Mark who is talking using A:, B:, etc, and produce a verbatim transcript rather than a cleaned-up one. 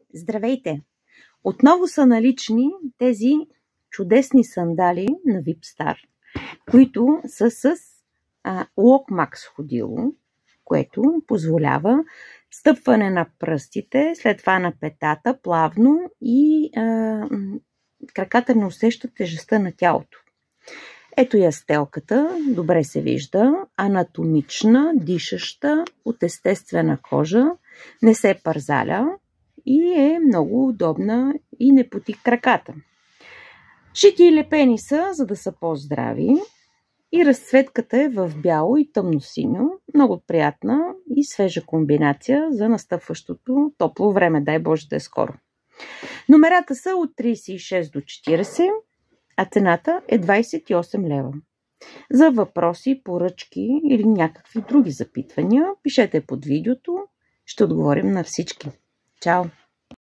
A: Здравейте! Отново са налични тези чудесни сандали на Vipstar, които са с а, Lockmax ходило, което позволява стъпване на пръстите, след това на петата плавно и а, краката не усещат тежестта на тялото. Ето я стелката, добре се вижда, анатомична, дишаща, от естествена кожа, не се парзаля и е много удобна и не поти краката. Шити и лепени са, за да са по-здрави, и разцветката е в бяло и тъмно-синьо, много приятна и свежа комбинация за настъпващото топло време, дай Боже да е скоро. Номерата са от тридесет и шест до четиридесет, а цената е двадесет и осем лева. За въпроси, поръчки или някакви други запитвания, пишете под видеото, ще отговорим на всички. Чао!